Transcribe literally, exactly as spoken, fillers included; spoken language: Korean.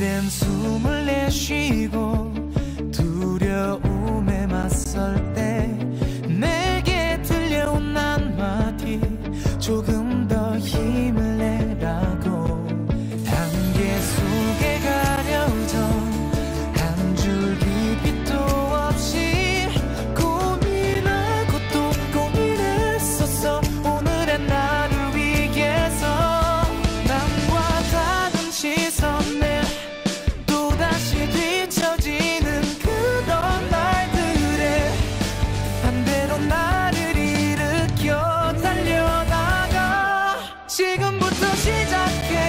그댄 숨을 내쉬고 두려움에 맞설 때 내게 들려온 한마디, 조금 더 힘을 내라고. 안개 속에 가려져 한 줄기 빛도 없이 고민하고 또 고민했었어. 오늘의 나를 위해서 남과 다른 시선에 또다시 뒤처지는 그런 날들에 반대로 나를 일으켜 달려나가. 지금부터 시작해.